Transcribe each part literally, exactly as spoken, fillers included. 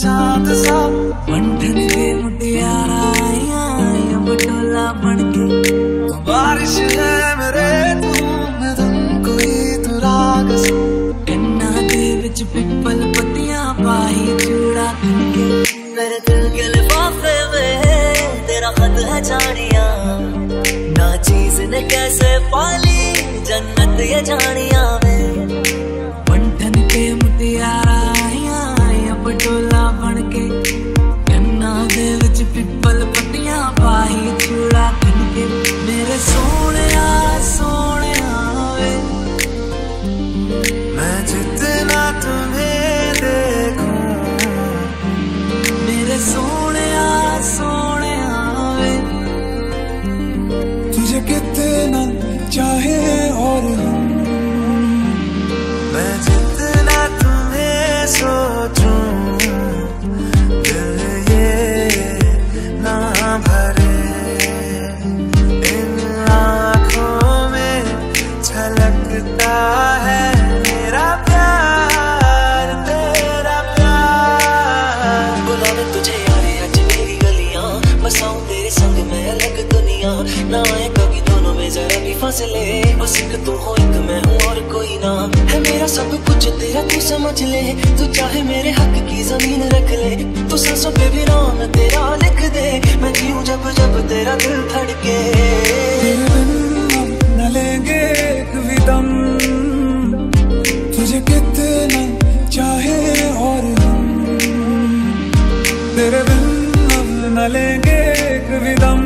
चांद सा मंडन के मुटियारा आया बटोला बनके बारिश है मेरे तू मैं तुम कोई तू राग सा कन्ना दे विच पिपल पत्तियां पाई चूड़ा करके मेरे दिल के लिफाफे में तेरा खत है जानिया ना चीज ने कैसे पाली जन्नत ये जानिया मंडन के मुटियारा आया बटोला बनके कन्ना दे विच पिपल पत्तियां पाई चूड़ा करके मेरे सोने सोने वे मैं जितना तुम्हें देखूं मेरे सोने सोने वे तुझे कितना चाहे और हम मैं जितना तुम्हें सोचूं दिल ये ना भरे इन आँखों में झलकता है मेरा प्यार तेरा प्यार बुलाने तुझे यारे आज मेरी गलियां बसाऊं तेरे संग मैं अलग दुनिया ना आए कभी दोनों में जरा भी फासले बस एक तू हो एक मैं हूँ और कोई ना है मेरा सब कुछ तेरा तू समझ ले तू चाहे मेरे हक की जमीन रख ले तू सांसों पे भी नाम तेरा लिख दे मैं जीऊं जब जब तेरा दिल धड़के तेरे बिन न लेंगे एक भी दम तुझे कितना चाहे और हम तेरे बिन न लेंगे एक भी दम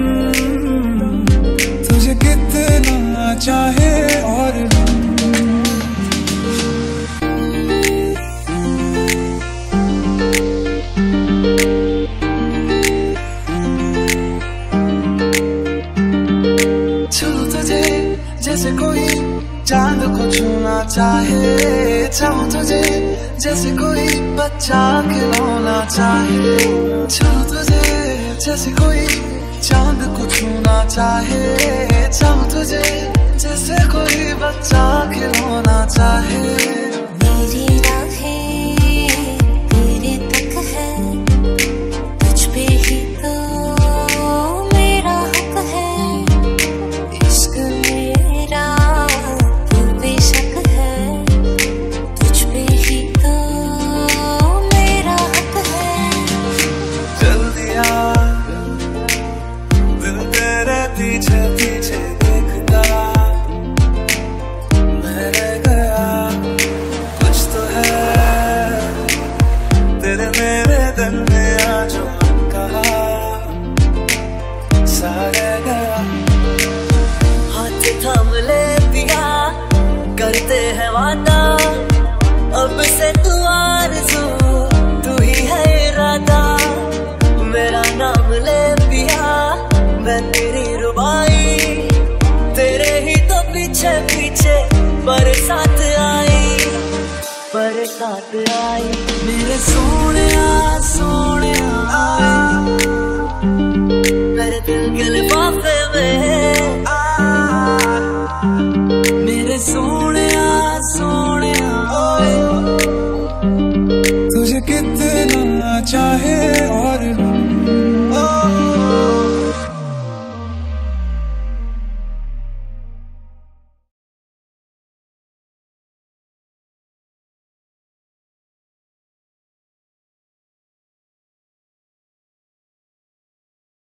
तुझे कितना चाहे और हम जैसे कोई चांद को छूना चाहे चाहूं तुझे जैसे कोई बच्चा खिलौना चाहे चाहूं तुझे जैसे कोई चांद को छूना चाहे चाहूं तुझे जैसे कोई बच्चा खिलौना चाहे मेरी राहें तेरे तक है तुझ पे ही तो मेरा हक है इश्क मेरा तू बेशक है तुझ पे ही तो मेरा हक है जल्दी आ दिल तेरे पीछे पीछे देखता मैं रह गया कुछ तो है तेरे मेरे दरमियां जो कहा सा रह गया हाथ थाम ले पिया करते हैं वादा अब से तू आरज़ू तू ही है इरादा मेरा नाम ले पिया मैं तेरी रुबाई तेरे ही तो पीछे पीछे बरसात आई बरसात आई मेरे सोने